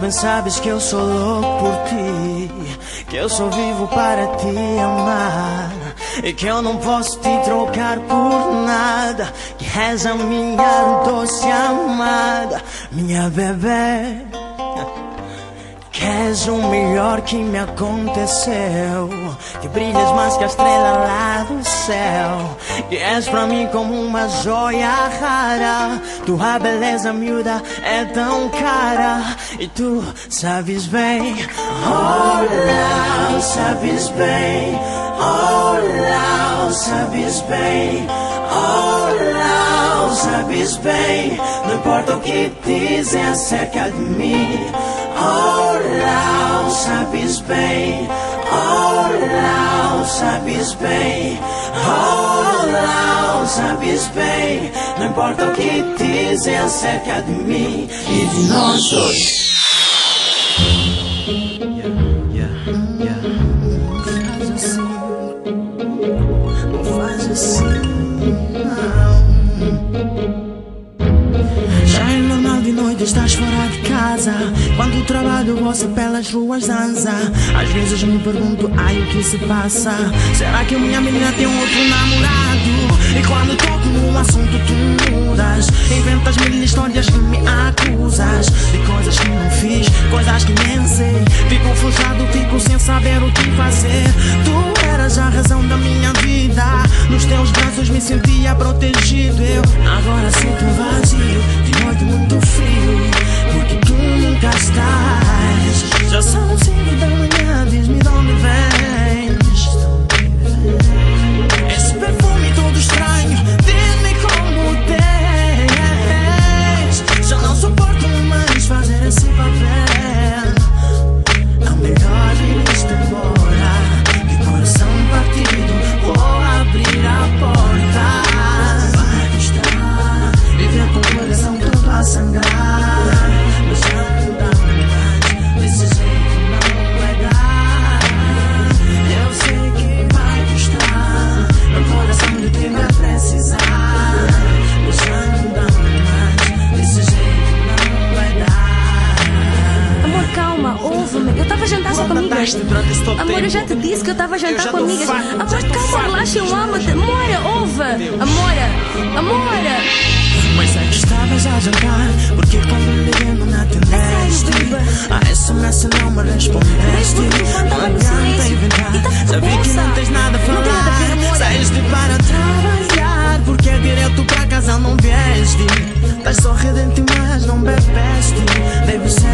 bem sabes que eu sou louco por ti, que eu só vivo para te amar e que eu não posso te trocar por nada, que és a minha doce amada, minha bebê. Que és o melhor que me aconteceu, que brilhas mais que a estrela lá do céu, que és pra mim como uma joia rara. Tua beleza miúda é tão cara e tu sabes bem. Oh, não, sabes bem. Oh, não, sabes bem. Oh, não, sabes bem. Não importa o que dizem acerca de mim. Oh, não, sabes bem. Oh, não, sabes bem. Oh, não, sabes bem. Não importa o que dizem acerca de mim e de nós dois. Faz assim, não faz assim. Já é normal de noite, estás fora de casa. Quando trabalho, você pelas ruas dança. Às vezes me pergunto, ai, o que se passa? Será que a minha menina tem um outro namorado? E quando toco num assunto tu mudas, inventas mil histórias que me acusas de coisas que não fiz, coisas que nem sei. Fico frustrado, fico sem saber o que fazer. Tu eras a razão da minha vida, nos teus braços me sentia protegido. Eu agora sinto um vazio, de noite muito frio, porque tu nunca estás. Já são 5 da manhã, diz-me de onde vens. Esse perfume todo estranho, diz-me como tens. Já não suporto mais fazer esse papel. É melhor ir-te embora, de coração partido, vou abrir a porta. Vai gostar, viver com o coração todo a sangrar. Mas já não dá mais, desse jeito não vai dar. Eu sei que vai gostar, meu coração de ti vai precisar. Mas já não dá mais, desse jeito não vai dar. Amor, calma, ouve-me. Eu estava a jantar só com amigas. Amor, eu já te disse que eu estava a jantar com amigas. Amor, calma, relaxa, eu amo-te. Amora, ouve. Amora. Mas é que estavas a jantar, porque quando liguei não me atendeste. A SMS não me respondeste. Não adianta inventar, já vi que não tens nada a falar. Saíste para trabalhar, porque é direto para casa não vieste. Estás sorridente mas não bebeste. Deve ser